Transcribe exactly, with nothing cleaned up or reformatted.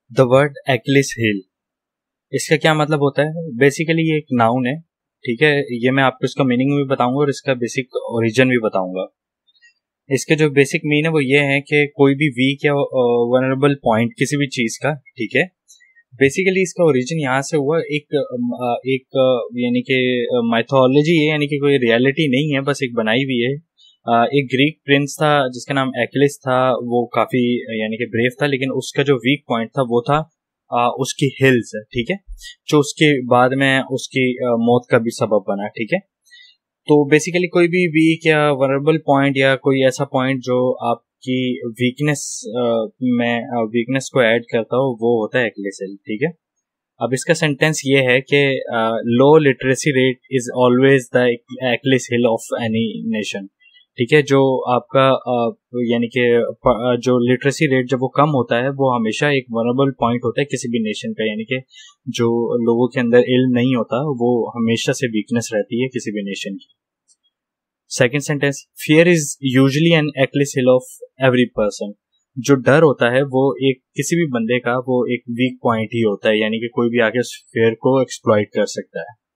The word Achilles हिल, इसका क्या मतलब होता है? बेसिकली ये एक नाउन है, ठीक है। ये मैं आपको इसका मीनिंग भी बताऊंगा और इसका बेसिक ओरिजिन भी बताऊंगा। इसके जो बेसिक मीन है वो ये है कि कोई भी वीक या वनरेबल पॉइंट किसी भी चीज का, ठीक है। बेसिकली इसका ओरिजिन यहाँ से हुआ, एक एक यानी कि माइथोलॉजी है, यानी कि कोई रियलिटी नहीं है, बस एक बनाई हुई है। एक ग्रीक प्रिंस था जिसका नाम एक्लिस था, वो काफी यानी कि ब्रेव था, लेकिन उसका जो वीक पॉइंट था वो था आ, उसकी हिल्स, ठीक है, जो उसके बाद में उसकी आ, मौत का भी सबब बना, ठीक है। तो बेसिकली कोई भी वीक या वनरेबल पॉइंट या कोई ऐसा पॉइंट जो आपकी वीकनेस में वीकनेस को ऐड करता हो, वो होता है एक्लिस हिल, ठीक है। अब इसका सेंटेंस ये है कि low literacy rate is always the Achilles heel of any nation, ठीक है। जो आपका यानी कि जो लिटरेसी रेट जब वो कम होता है, वो हमेशा एक वनरेबल पॉइंट होता है किसी भी नेशन का, यानी कि जो लोगों के अंदर इल्म नहीं होता, वो हमेशा से वीकनेस रहती है किसी भी नेशन की। Second sentence, fear is usually an Achilles heel of every person, जो डर होता है वो एक किसी भी बंदे का वो एक वीक पॉइंट ही होता है, यानी कि कोई भी आके उस फियर को एक्सप्लॉइट कर सकता है।